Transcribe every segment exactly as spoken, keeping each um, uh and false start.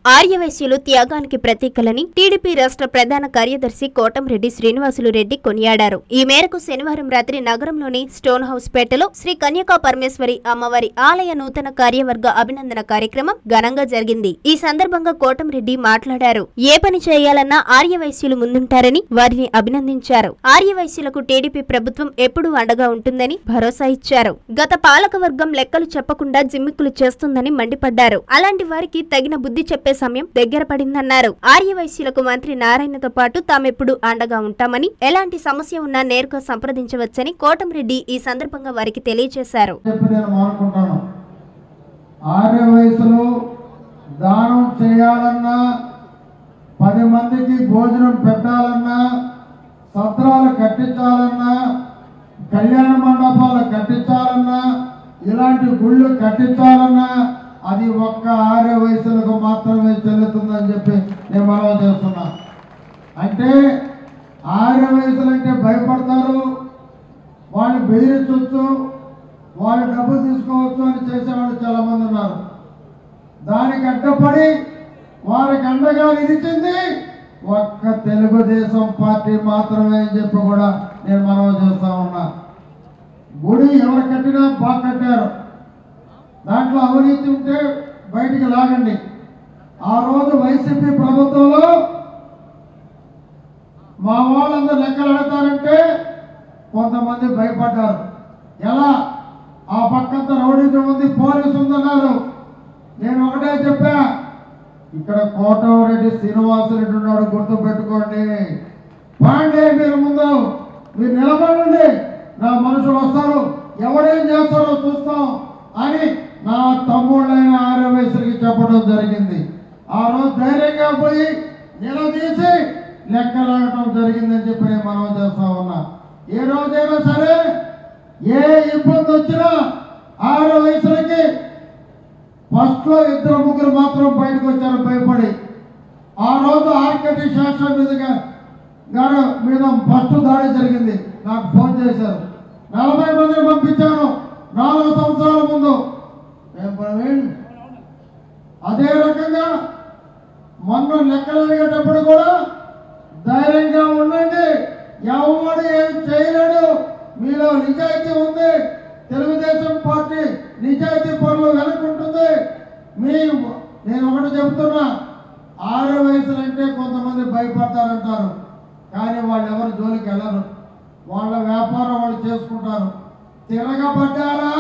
ఆర్యవైశ్యులు త్యాగానికి ప్రతీకలని టీడీపీ రాష్ట్ర ప్రధాన కార్యదర్శి కోటంరెడ్డి శ్రీనివాసులు రెడ్డి కొనియాడారు. ఈ మేరకు శనివారం రాత్రి నగరంలోని స్టోన్ హౌస్ పేటలో శ్రీ కన్యకా పరమేశ్వరి అమ్మవారి ఆలయ నూతన కార్యవర్గ అభినందన కార్యక్రమం ఘనంగా జరిగింది. ఈ సందర్భంగా కోటంరెడ్డి మాట్లాడారు. ఏ పని చేయాలన్నా ఆర్యవైశ్యులు ముందుంటారని వారిని అభినందించారు. ఆర్యవైశ్యులకు టీడీపీ ప్రభుత్వం ఎప్పుడూ అండగా ఉంటుందని భరోసా ఇచ్చారు. గత పాలకవర్గం లెక్కలు చెప్పకుండా జిమ్మిక్కులు చేస్తుందని మండిపడ్డారు. అలాంటి వారికి తగిన బుద్ధి చెప్పే సమయం దగ్గర పడిందన్నారు. ఆర్యవైశ్యులకు మంత్రి నారాయణతో పాటు తామెప్పుడు అండగా ఉంటామని, ఎలాంటి సమస్య ఉన్నా నేరుగా సంప్రదించవచ్చని కోటంరెడ్డి ఈ సందర్భంగా వారికి తెలియజేశారు. ఆర్యవైశ్యులు దానం చేయాలన్నా, పది మందికి భోజనం పెట్టాలన్నా, సత్రాలు కట్టించాలన్నా, కళ్యాణ మండపాలు కట్టించాలన్నా, ఇలాంటి గుళ్ళు కట్టించాలన్నా అది ఒక్క ఆర్యవైశ్యులకు మాత్రమే చెల్లుతుందని చెప్పి నేను మనవి చేస్తున్నా. అంటే ఆర్యవైశ్యులు అంటే భయపడతారు, వాళ్ళు బెదిరించవచ్చు, వాళ్ళు డబ్బు తీసుకోవచ్చు అని చేసేవాళ్ళు చాలామంది ఉన్నారు. దానికి అడ్డపడి వారికి అండగా నిలిచింది ఒక్క తెలుగుదేశం పార్టీ మాత్రమే అని చెప్పి కూడా నేను మనవి చేస్తా ఉన్నా. గుడి ఎవరు కట్టినా బాగా కట్టారు, దాంట్లో అవినీతి ఉంటే బయటికి లాగండి. ఆ రోజు వైసీపీ ప్రభుత్వంలో మా వాళ్ళందరూ లెక్కలు అడతారంటే కొంతమంది భయపడ్డారు. ఎలా ఆ పక్కంతా రౌడీజం ఉంది, పోలీసు ఉందన్నారు. నేను ఒకటే చెప్పా, ఇక్కడ కోటంరెడ్డి శ్రీనివాసరెడ్డి ఉన్నాడు, గుర్తు పెట్టుకోండి. పాండే మీరు ముందు మీరు నిలబడండి, నా మనుషులు వస్తారు, ఎవరేం చేస్తారో చూస్తాం అని నా తమ్ముళ్ళైన ఆర్యవైశ్యులకి చెప్పడం జరిగింది. ఆ రోజు ధైర్యంగా పోయి నిలదీసి లెక్కలాడటం జరిగిందని చెప్పి నేను మనం చేస్తా ఉన్నా. ఏ రోజైనా సరే ఏ ఇబ్బంది వచ్చినా ఆర్యవైశ్యులకి ఫస్ట్ లో ఇద్దరు ముగ్గురు మాత్రం బయటకు వచ్చారు భయపడి. ఆ రోజు ఆర్కెటి శాస్త్రం మీదుగా గారు మీద ఫస్ట్ దాడి జరిగింది. నాకు ఫోన్ చేశారు, నలభై మందిని పంపించాను నాలుగు సంవత్సరాల ముందు. అదే రకంగా మొన్న లెక్కలు అడిగేటప్పుడు కూడా ధైర్యంగా ఉండండి, ఎవడు ఏం చేయలేడు, మీలో నిజాయితీ ఉంది, తెలుగుదేశం పార్టీ నిజాయితీ పనులు వెనుకుంటుంది. మీ నేను ఒకటి చెబుతున్నా, ఆర్యవైశ్యులు అంటే కొంతమంది భయపడతారంటారు, కానీ వాళ్ళు ఎవరు జోలికి వెళ్ళరు, వాళ్ళ వ్యాపారం వాళ్ళు చేసుకుంటారు. తిరగబడ్డారా,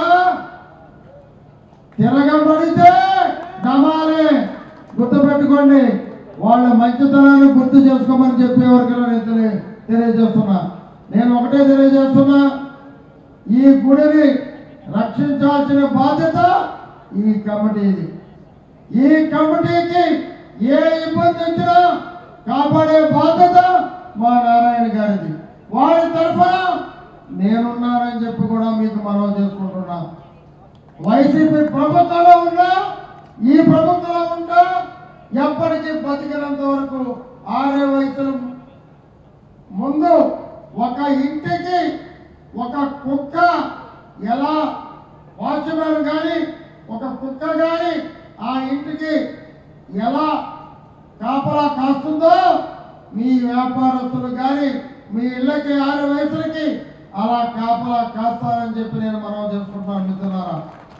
తిరగబడితే నమాలే, గుర్తుపెట్టుకోండి. వాళ్ళ మంచితనాన్ని గుర్తు చేసుకోమని చెప్పే వరకు నేను తెలియ తెలియజేస్తున్నా నేను ఒకటే తెలియజేస్తున్నా, ఈ గుడిని రక్షించాల్సిన బాధ్యత ఈ కమిటీది. ఈ కమిటీకి ఏ ఇబ్బంది వచ్చినా కాపాడే బాధ్యత మా నారాయణ గారిది. వారి తరఫున నేనున్నానని చెప్పి కూడా మీకు మనవి చేసుకుంటున్నా. వైసీపీ ప్రభుత్వంలో ఉన్నా, ఈ ప్రభుత్వంలో ఉన్నా, ఎప్పటికీ బతికినంత వరకు ఆర్యవైశ్యులు ముందు ఒక ఇంటికి ఒక కుక్క ఎలా వాచ్మెన్ కానీ ఒక కుక్క కానీ ఆ ఇంటికి ఎలా కాపలా కాస్తుందో మీ వ్యాపారస్తులు కానీ మీ ఇళ్ళకి ఆర్యవైశ్యులకి అలా కాపలా కాస్తారని చెప్పి నేను మనవి చేసుకుంటున్నాను. మిత్రులారా,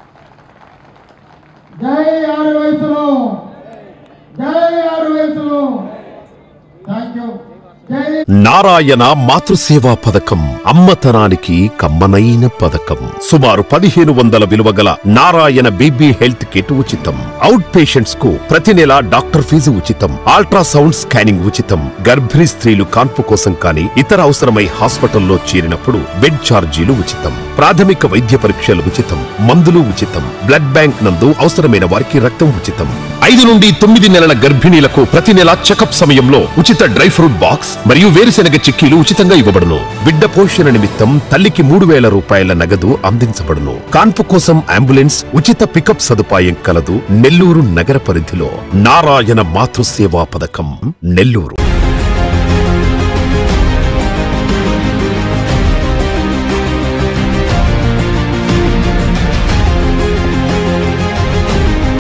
జై ఆర్యవైశ్యులు, జై ఆర్యవైశ్యులు. Thank you. నారాయణ మాతృసేవా పథకం అమ్మతనానికి కమ్మనైన పథకం. సుమారు పదిహేను వందల విలువ గల నారాయణ బేబీ హెల్త్ కిట్ ఉచితం. అవుట్ పేషెంట్స్ కు ప్రతి నెల డాక్టర్ ఫీజు ఉచితం. అల్ట్రాసౌండ్ స్కానింగ్ ఉచితం. గర్భిణీ స్త్రీలు కాన్పు కోసం కానీ ఇతర అవసరమై హాస్పిటల్లో చేరినప్పుడు బెడ్ ఛార్జీలు ఉచితం. ప్రాథమిక వైద్య పరీక్షలు ఉచితం. మందులు ఉచితం. బ్లడ్ బ్యాంక్ నందు అవసరమైన వారికి రక్తం ఉచితం. ఐదు నుండి తొమ్మిది నెలల గర్భిణీలకు ప్రతి నెల చెకప్ సమయంలో ఉచిత డ్రై ఫ్రూట్ బాక్స్ మరియు వేరుశెనగ చిక్కీలు ఉచితంగా ఇవ్వబడును. బిడ్డ పోషణ నిమిత్తం తల్లికి మూడు వేల రూపాయల నగదు అందించబడును. కాన్పు కోసం అంబులెన్స్ ఉచిత పికప్ సదుపాయం కలదు. నెల్లూరు నగర పరిధిలో నారాయణ మాతృసేవా పథకం, నెల్లూరు.